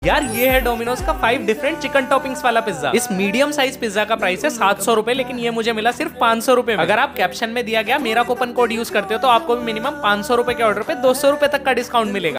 यार ये है डोमिनोज का 5 डिफरेंट चिकन टॉपिंग्स वाला पिज्जा। इस मीडियम साइज पिज्जा का प्राइस है 700 रुपए, लेकिन ये मुझे मिला सिर्फ 500 रुपए में। अगर आप कैप्शन में दिया गया मेरा कूपन कोड यूज करते हो तो आपको भी मिनिमम 500 रुपए के ऑर्डर पे 200 रुपए तक का डिस्काउंट मिलेगा।